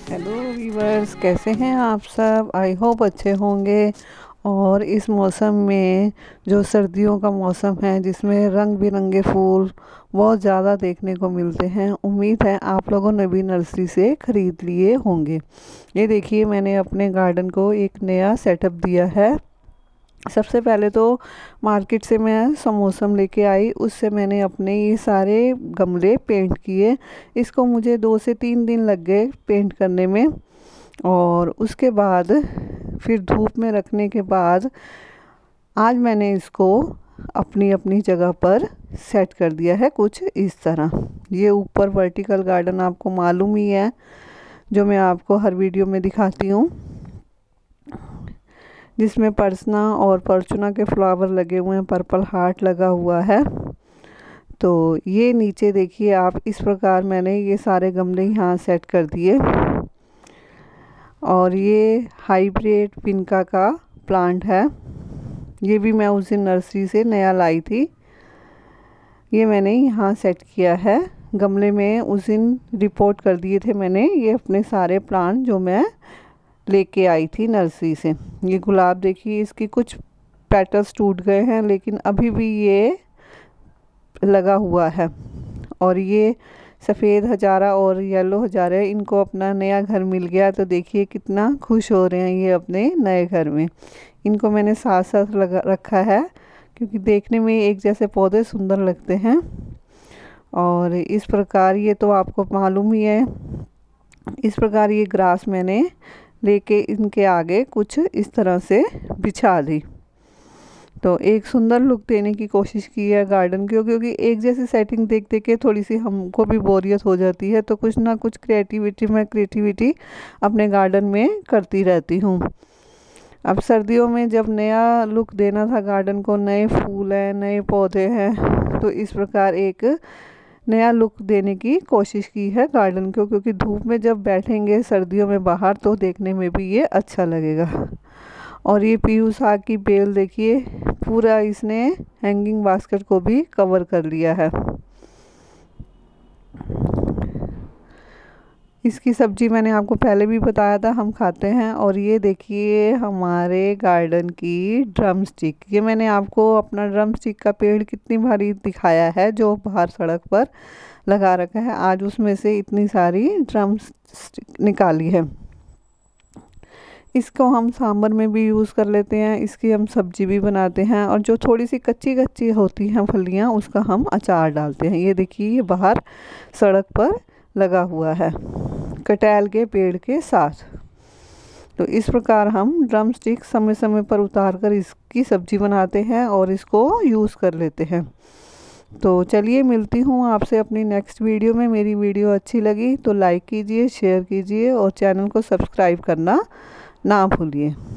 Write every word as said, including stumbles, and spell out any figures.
Hello viewers, कैसे हैं आप सब। आई होप अच्छे होंगे। और इस मौसम में, जो सर्दियों का मौसम है जिसमें रंग बिरंगे फूल बहुत ज़्यादा देखने को मिलते हैं, उम्मीद है आप लोगों ने भी नर्सरी से ख़रीद लिए होंगे। ये देखिए, मैंने अपने गार्डन को एक नया सेटअप दिया है। सबसे पहले तो मार्केट से मैं समोसम लेके आई, उससे मैंने अपने ये सारे गमले पेंट किए। इसको मुझे दो से तीन दिन लग गए पेंट करने में। और उसके बाद फिर धूप में रखने के बाद आज मैंने इसको अपनी अपनी जगह पर सेट कर दिया है कुछ इस तरह। ये ऊपर वर्टिकल गार्डन आपको मालूम ही है, जो मैं आपको हर वीडियो में दिखाती हूँ, जिसमें पर्सना और फॉर्चूना के फ्लावर लगे हुए हैं, पर्पल हार्ट लगा हुआ है। तो ये नीचे देखिए आप, इस प्रकार मैंने ये सारे गमले यहाँ सेट कर दिए। और ये हाइब्रिड पिनका का प्लांट है, ये भी मैं उस दिन नर्सरी से नया लाई थी। ये मैंने यहाँ सेट किया है गमले में। उस दिन रिपोर्ट कर दिए थे मैंने ये अपने सारे प्लांट जो मैं लेके आई थी नर्सरी से। ये गुलाब देखिए, इसकी कुछ पेटल्स टूट गए हैं, लेकिन अभी भी ये लगा हुआ है। और ये सफ़ेद हजारा और येलो हजारा, इनको अपना नया घर मिल गया, तो देखिए कितना खुश हो रहे हैं ये अपने नए घर में। इनको मैंने साथ साथ लगा रखा है, क्योंकि देखने में एक जैसे पौधे सुंदर लगते हैं। और इस प्रकार, ये तो आपको मालूम ही है, इस प्रकार ये ग्रास मैंने लेके इनके आगे कुछ इस तरह से बिछा दी। तो एक सुंदर लुक देने की कोशिश की है गार्डन की, क्योंकि एक जैसी सेटिंग देख देख के थोड़ी सी हमको भी बोरियत हो जाती है। तो कुछ ना कुछ क्रिएटिविटी मैं क्रिएटिविटी अपने गार्डन में करती रहती हूँ। अब सर्दियों में जब नया लुक देना था गार्डन को, नए फूल हैं, नए पौधे हैं, तो इस प्रकार एक नया लुक देने की कोशिश की है गार्डन को, क्योंकि धूप में जब बैठेंगे सर्दियों में बाहर, तो देखने में भी ये अच्छा लगेगा। और ये पीयू साग की बेल देखिए, पूरा इसने हैंगिंग बास्केट को भी कवर कर लिया है। इसकी सब्जी मैंने आपको पहले भी बताया था, हम खाते हैं। और ये देखिए हमारे गार्डन की ड्रम स्टिक, ये मैंने आपको अपना ड्रम स्टिक का पेड़ कितनी भारी दिखाया है, जो बाहर सड़क पर लगा रखा है। आज उसमें से इतनी सारी ड्रम स्टिक निकाली है। इसको हम सांभर में भी यूज़ कर लेते हैं, इसकी हम सब्जी भी बनाते हैं। और जो थोड़ी सी कच्ची कच्ची होती हैं फलियाँ, उसका हम अचार डालते हैं। ये देखिए, ये बाहर सड़क पर लगा हुआ है कटहल के पेड़ के साथ। तो इस प्रकार हम ड्रम स्टिक समय समय पर उतार कर इसकी सब्जी बनाते हैं और इसको यूज़ कर लेते हैं। तो चलिए, मिलती हूँ आपसे अपनी नेक्स्ट वीडियो में। मेरी वीडियो अच्छी लगी तो लाइक कीजिए, शेयर कीजिए और चैनल को सब्सक्राइब करना ना भूलिए।